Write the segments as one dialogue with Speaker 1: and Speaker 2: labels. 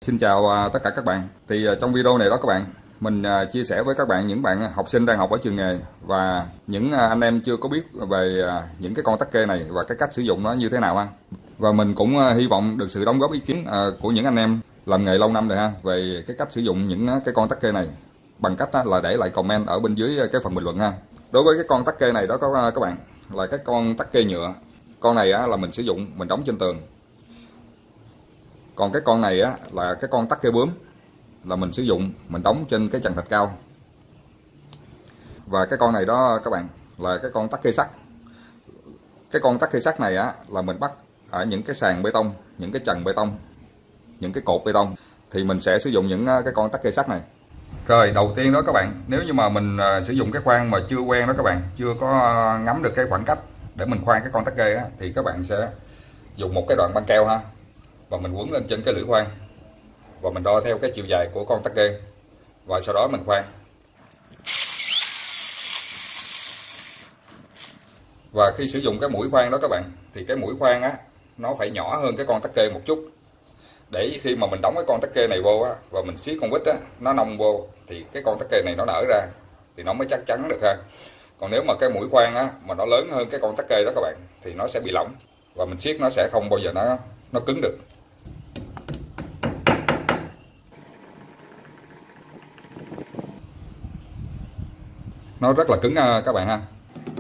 Speaker 1: Xin chào tất cả các bạn. Thì trong video này đó các bạn, mình chia sẻ với các bạn những bạn học sinh đang học ở trường nghề và những anh em chưa có biết về những cái con tắc kê này và cái cách sử dụng nó như thế nào ha. Và mình cũng hy vọng được sự đóng góp ý kiến của những anh em làm nghề lâu năm rồi ha, về cái cách sử dụng những cái con tắc kê này bằng cách là để lại comment ở bên dưới cái phần bình luận ha. Đối với cái con tắc kê này đó các bạn, là cái con tắc kê nhựa. Con này là mình sử dụng mình đóng trên tường. Còn cái con này là cái con tắc kê bướm, là mình sử dụng mình đóng trên cái trần thạch cao. Và cái con này đó các bạn là cái con tắc kê sắt. Cái con tắc kê sắt này là mình bắt ở những cái sàn bê tông, những cái trần bê tông, những cái cột bê tông, thì mình sẽ sử dụng những cái con tắc kê sắt này. Rồi đầu tiên đó các bạn, nếu như mà mình sử dụng cái khoan mà chưa quen đó các bạn, chưa có ngắm được cái khoảng cách để mình khoan cái con tắc kê thì các bạn sẽ dùng một cái đoạn băng keo ha, và mình quấn lên trên cái lưỡi khoan và mình đo theo cái chiều dài của con tắc kê, và sau đó mình khoan. Và khi sử dụng cái mũi khoan đó các bạn, thì cái mũi khoan nó phải nhỏ hơn cái con tắc kê một chút, để khi mà mình đóng cái con tắc kê này vô và mình siết con vít nó nông vô, thì cái con tắc kê này nó nở ra thì nó mới chắc chắn được ha. Còn nếu mà cái mũi khoan mà nó lớn hơn cái con tắc kê đó các bạn, thì nó sẽ bị lỏng và mình siết nó sẽ không bao giờ nó cứng được. Nó rất là cứng các bạn ha.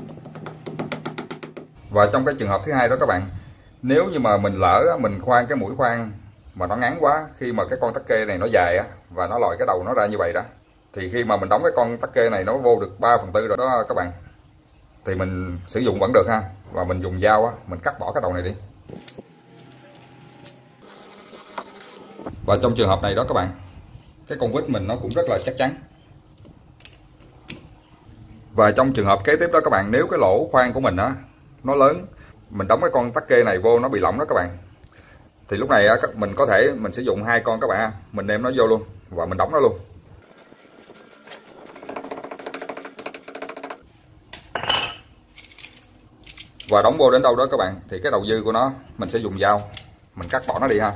Speaker 1: Và trong cái trường hợp thứ hai đó các bạn, nếu như mà mình lỡ mình khoan cái mũi khoan mà nó ngắn quá, khi mà cái con tắc kê này nó dài và nó lòi cái đầu nó ra như vậy đó, thì khi mà mình đóng cái con tắc kê này nó vô được 3/4 rồi đó các bạn, thì mình sử dụng vẫn được ha. Và mình dùng dao mình cắt bỏ cái đầu này đi. Và trong trường hợp này đó các bạn, cái con vít mình nó cũng rất là chắc chắn. Và trong trường hợp kế tiếp đó các bạn, nếu cái lỗ khoan của mình nó lớn, mình đóng cái con tắc kê này vô nó bị lỏng đó các bạn, thì lúc này mình có thể mình sử dụng hai con các bạn, mình nêm nó vô luôn và mình đóng nó luôn. Và đóng vô đến đâu đó các bạn, thì cái đầu dư của nó mình sẽ dùng dao mình cắt bỏ nó đi ha.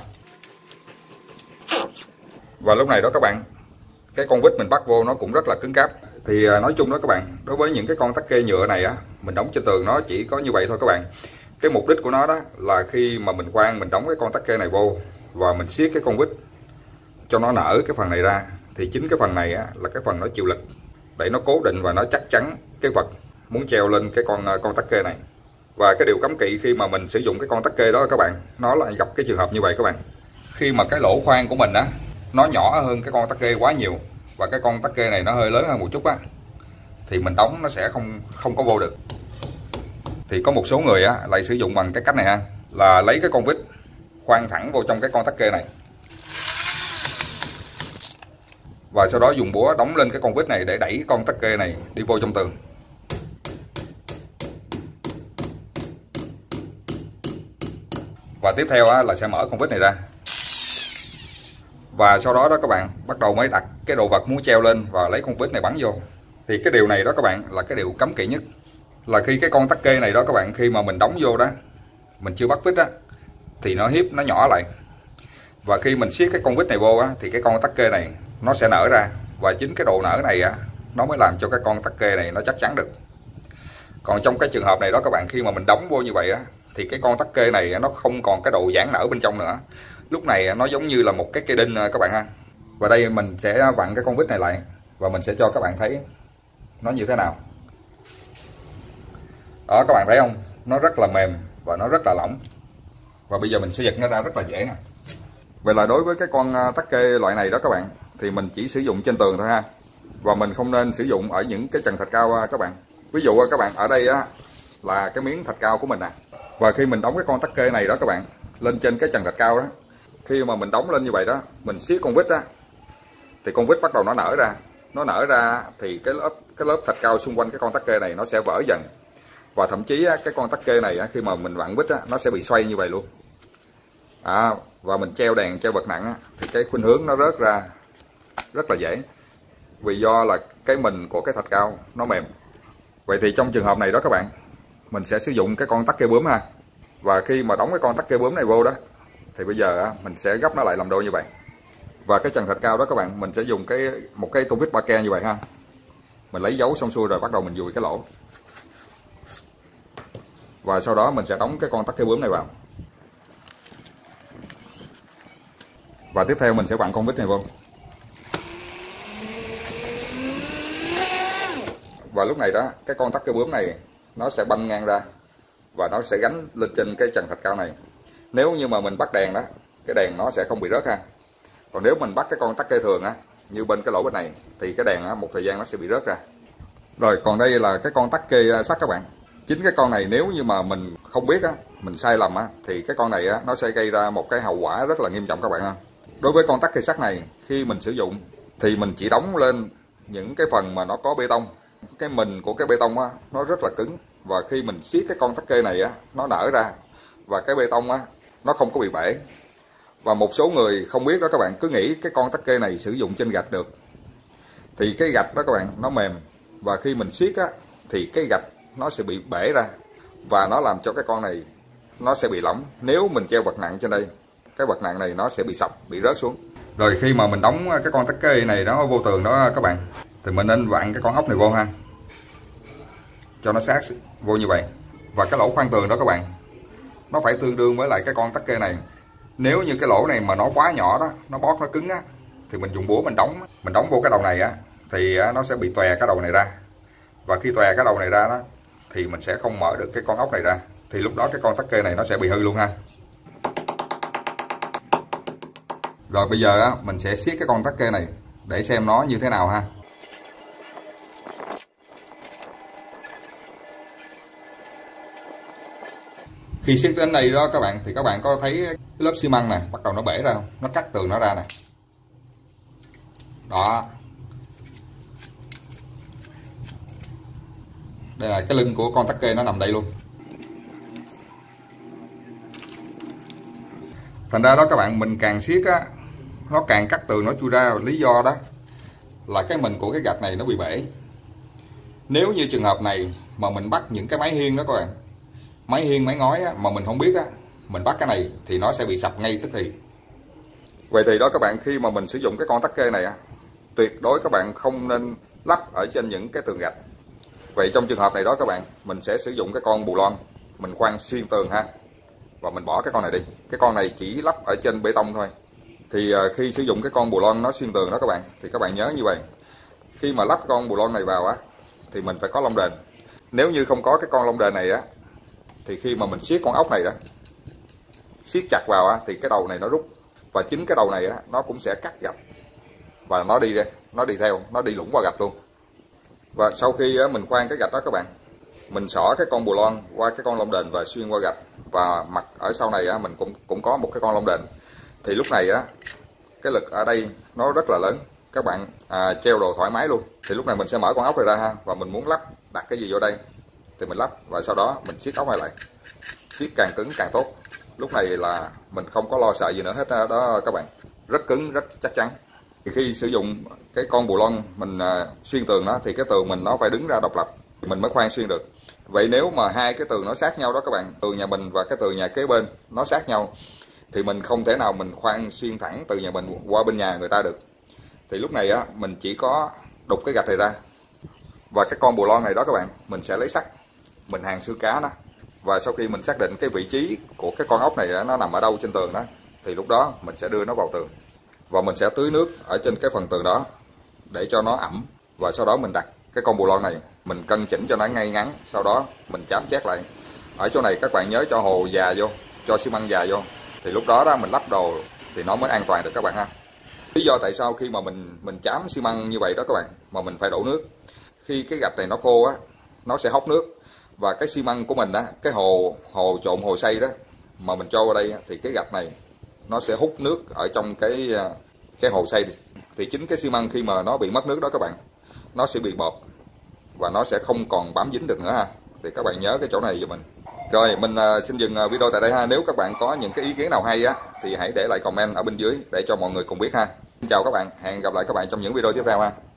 Speaker 1: Và lúc này đó các bạn, cái con vít mình bắt vô nó cũng rất là cứng cáp. Thì nói chung đó các bạn, đối với những cái con tắc kê nhựa này mình đóng trên tường nó chỉ có như vậy thôi các bạn. Cái mục đích của nó đó là khi mà mình khoan mình đóng cái con tắc kê này vô và mình siết cái con vít cho nó nở cái phần này ra, thì chính cái phần này là cái phần nó chịu lực để nó cố định và nó chắc chắn cái vật muốn treo lên cái con tắc kê này. Và cái điều cấm kỵ khi mà mình sử dụng cái con tắc kê đó các bạn, nó lại gặp cái trường hợp như vậy các bạn. Khi mà cái lỗ khoan của mình nó nhỏ hơn cái con tắc kê quá nhiều, và cái con tắc kê này nó hơi lớn hơn một chút thì mình đóng nó sẽ không có vô được. Thì có một số người lại sử dụng bằng cái cách này ha, là lấy cái con vít khoan thẳng vô trong cái con tắc kê này, và sau đó dùng búa đóng lên cái con vít này để đẩy con tắc kê này đi vô trong tường. Và tiếp theo là sẽ mở con vít này ra. Và sau đó đó các bạn bắt đầu mới đặt cái đồ vật muốn treo lên và lấy con vít này bắn vô. Thì cái điều này đó các bạn là cái điều cấm kỵ nhất, là khi cái con tắc kê này đó các bạn, khi mà mình đóng vô đó, mình chưa bắt vít thì nó hiếp nó nhỏ lại. Và khi mình siết cái con vít này vô thì cái con tắc kê này nó sẽ nở ra, và chính cái độ nở này nó mới làm cho cái con tắc kê này nó chắc chắn được. Còn trong cái trường hợp này đó các bạn, khi mà mình đóng vô như vậy thì cái con tắc kê này nó không còn cái độ giãn nở bên trong nữa. Lúc này nó giống như là một cái cây đinh các bạn ha. Và đây mình sẽ vặn cái con vít này lại và mình sẽ cho các bạn thấy nó như thế nào. Đó các bạn thấy không? Nó rất là mềm và nó rất là lỏng. Và bây giờ mình sẽ giật nó ra rất là dễ nè. Vậy là đối với cái con tắc kê loại này đó các bạn, thì mình chỉ sử dụng trên tường thôi ha. Và mình không nên sử dụng ở những cái trần thạch cao các bạn. Ví dụ các bạn ở đây là cái miếng thạch cao của mình nè. Và khi mình đóng cái con tắc kê này đó các bạn lên trên cái trần thạch cao đó, khi mà mình đóng lên như vậy đó, mình siết con vít thì con vít bắt đầu nó nở ra. Nó nở ra thì cái lớp thạch cao xung quanh cái con tắc kê này nó sẽ vỡ dần. Và thậm chí cái con tắc kê này khi mà mình vặn vít nó sẽ bị xoay như vậy luôn. Và mình treo đèn treo vật nặng thì cái khuynh hướng nó rớt ra rất là dễ, vì do là cái mình của cái thạch cao nó mềm. Vậy thì trong trường hợp này đó các bạn, mình sẽ sử dụng cái con tắc kê bướm ha. Và khi mà đóng cái con tắc kê bướm này vô đó, thì bây giờ mình sẽ gấp nó lại làm đôi như vậy. Và cái trần thạch cao đó các bạn, mình sẽ dùng một cái tô vít ba ke như vậy ha. Mình lấy dấu xong xuôi rồi bắt đầu mình dùi cái lỗ. Và sau đó mình sẽ đóng cái con tắc kê bướm này vào. Và tiếp theo mình sẽ vặn con vít này vô. Và lúc này đó, cái con tắc kê bướm này nó sẽ banh ngang ra và nó sẽ gắn lên trên cái trần thạch cao này. Nếu như mà mình bắt đèn đó, cái đèn nó sẽ không bị rớt ha. Còn nếu mình bắt cái con tắc kê thường á, như bên cái lỗ bên này, thì cái đèn á, một thời gian nó sẽ bị rớt ra. Rồi còn đây là cái con tắc kê sắt các bạn. Chính cái con này nếu như mà mình không biết á, mình sai lầm á, thì cái con này á, nó sẽ gây ra một cái hậu quả rất là nghiêm trọng các bạn ha. Đối với con tắc kê sắt này, khi mình sử dụng thì mình chỉ đóng lên những cái phần mà nó có bê tông. Cái mìn của cái bê tông á, nó rất là cứng. Và khi mình siết cái con tắc kê này á, nó nở ra. Và cái bê tông á, nó không có bị bể. Và một số người không biết đó các bạn, cứ nghĩ cái con tắc kê này sử dụng trên gạch được. Thì cái gạch đó các bạn, nó mềm. Và khi mình siết á, thì cái gạch nó sẽ bị bể ra. Và nó làm cho cái con này nó sẽ bị lỏng. Nếu mình treo vật nặng trên đây, cái vật nặng này nó sẽ bị sập, bị rớt xuống. Rồi khi mà mình đóng cái con tắc kê này nó vô tường đó các bạn, thì mình nên vặn cái con ốc này vô ha, cho nó sát vô như vậy. Và cái lỗ khoan tường đó các bạn, nó phải tương đương với lại cái con tắc kê này. Nếu như cái lỗ này mà nó quá nhỏ đó, nó bóp nó cứng á, thì mình dùng búa mình đóng vô cái đầu này á, thì nó sẽ bị tòe cái đầu này ra. Và khi tòe cái đầu này ra đó, thì mình sẽ không mở được cái con ốc này ra. Thì lúc đó cái con tắc kê này nó sẽ bị hư luôn ha. Rồi bây giờ á, mình sẽ siết cái con tắc kê này để xem nó như thế nào ha. Khi siết đến đây đó các bạn, thì các bạn có thấy cái lớp xi măng này bắt đầu nó bể ra không? Nó cắt tường nó ra nè. Đó. Đây là cái lưng của con tắc kê, nó nằm đây luôn. Thành ra đó các bạn, mình càng siết á, nó càng cắt tường nó chui ra. Lý do đó là cái mìn của cái gạch này nó bị bể. Nếu như trường hợp này mà mình bắt những cái máy hiên đó các bạn, máy hiên, máy ngói á, mà mình không biết á, mình bắt cái này thì nó sẽ bị sập ngay tức thì. Vậy thì đó các bạn, khi mà mình sử dụng cái con tắc kê này á, tuyệt đối các bạn không nên lắp ở trên những cái tường gạch. Vậy trong trường hợp này đó các bạn, mình sẽ sử dụng cái con bù lon, mình khoan xuyên tường ha, và mình bỏ cái con này đi. Cái con này chỉ lắp ở trên bê tông thôi. Thì khi sử dụng cái con bù lon nó xuyên tường đó các bạn, thì các bạn nhớ như vậy. Khi mà lắp con bù lon này vào á, thì mình phải có lông đền. Nếu như không có cái con lông đền này á, thì khi mà mình siết con ốc này đó, siết chặt vào á, thì cái đầu này nó rút. Và chính cái đầu này á, nó cũng sẽ cắt gạch. Và nó đi theo, nó đi lũng qua gạch luôn. Và sau khi á, mình khoan cái gạch đó các bạn, mình xỏ cái con bù lon qua cái con lông đền và xuyên qua gạch. Và mặt ở sau này á, mình cũng có một cái con lông đền. Thì lúc này á, cái lực ở đây nó rất là lớn. Các bạn treo đồ thoải mái luôn. Thì lúc này mình sẽ mở con ốc này ra ha. Và mình muốn đặt cái gì vô đây thì mình lắp. Và sau đó mình siết ốc này lại. Siết càng cứng càng tốt. Lúc này là mình không có lo sợ gì nữa hết đó các bạn. Rất cứng, rất chắc chắn. Thì khi sử dụng cái con bù lon mình xuyên tường đó, thì cái tường mình nó phải đứng ra độc lập thì mình mới khoan xuyên được. Vậy nếu mà hai cái tường nó sát nhau đó các bạn, tường nhà mình và cái tường nhà kế bên nó sát nhau, thì mình không thể nào mình khoan xuyên thẳng từ nhà mình qua bên nhà người ta được. Thì lúc này á, mình chỉ có đục cái gạch này ra. Và cái con bù lon này đó các bạn, mình sẽ lấy sắt, mình hàn xương cá đó. Và sau khi mình xác định cái vị trí của cái con ốc này nó nằm ở đâu trên tường đó, thì lúc đó mình sẽ đưa nó vào tường. Và mình sẽ tưới nước ở trên cái phần tường đó để cho nó ẩm. Và sau đó mình đặt cái con bù lon này, mình cân chỉnh cho nó ngay ngắn. Sau đó mình chám chét lại. Ở chỗ này các bạn nhớ cho hồ già vô, cho xi măng già vô. Thì lúc đó mình lắp đồ thì nó mới an toàn được các bạn ha. Lý do tại sao khi mà mình chám xi măng như vậy đó các bạn, mà mình phải đổ nước. Khi cái gạch này nó khô á, nó sẽ hốc nước. Và cái xi măng của mình đó, cái hồ trộn hồ xay đó mà mình cho vào đây thì cái gạch này nó sẽ hút nước ở trong cái hồ xay đi. Thì chính cái xi măng khi mà nó bị mất nước đó các bạn, nó sẽ bị bọt và nó sẽ không còn bám dính được nữa ha. Thì các bạn nhớ cái chỗ này giùm mình. Rồi mình xin dừng video tại đây ha. Nếu các bạn có những cái ý kiến nào hay á, thì hãy để lại comment ở bên dưới để cho mọi người cùng biết ha. Xin chào các bạn, hẹn gặp lại các bạn trong những video tiếp theo ha.